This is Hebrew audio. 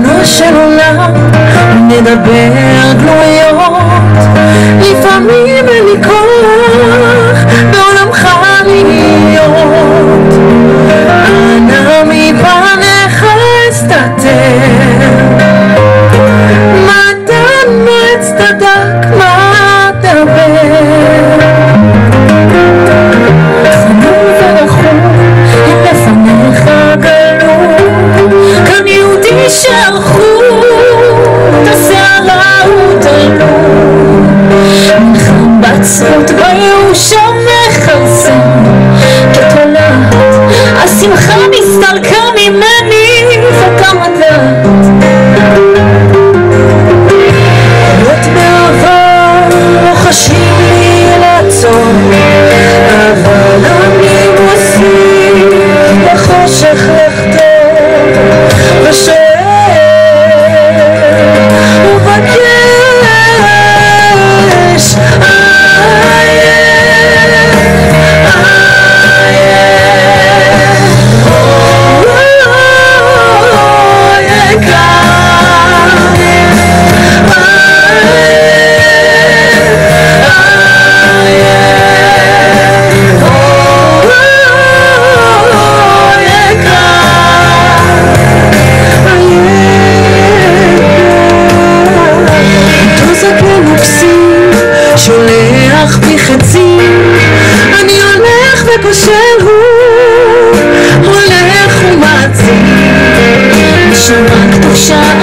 ריבונו של עולם, נדבר גלויות, לפעמים אין לי כוח בעולמך להיות. אנא מפניך אסתתר, מתן מועץ צדק מה אדבר. חנון ורחום אם לפניך גלום, כאן יהודי שערכו את הסערה ותלו, נלחם בצרות בירושה מכרסם כתולעת, השמחה נסתלקה ממני וכמה דעת. קולות בעבר לוחשים לי לעצור, אבל אני מוסיף לחושך לחתור ושואל ובקש שולח בי חצי, אני הולך וכושל, הוא הולך ומעצים, נשמה קדושה